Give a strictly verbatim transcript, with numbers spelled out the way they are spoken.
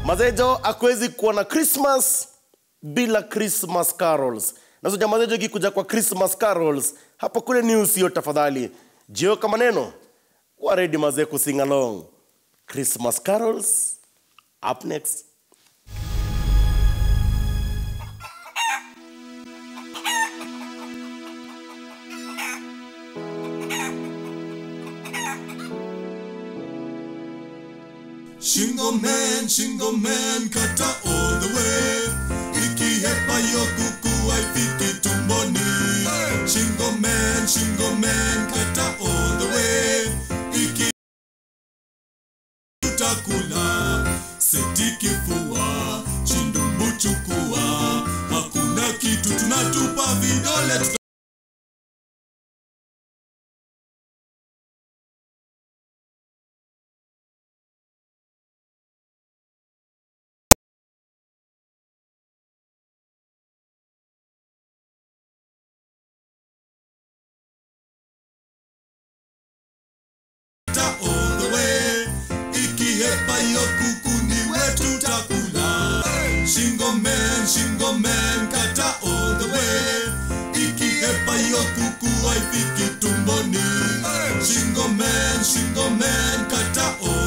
Mazejo hakuwezi kuwa na Christmas bila Christmas carols. Nazo jamaa zejo ikikuja kwa Christmas carols, hapa kule news hiyo tafadhali. Jio kama neno, wa ready mazee ku sing along. Christmas carols up next. Shingo man, Shingo man, kata all the way. Ikiwa yokuku haifiki tumboni. Shingo man, Shingo man, kata all the way. Ikiwa tutakula, seti kifua, chindumbu chukua. Hakuna kitu tunatupa vidole. All the way, ikiwa yokuku ni wetu takula. Shingo man, Shingo man, kata all the way. Ikiwa yokuku haifiki tumboni. Shingo man, Shingo man, kata all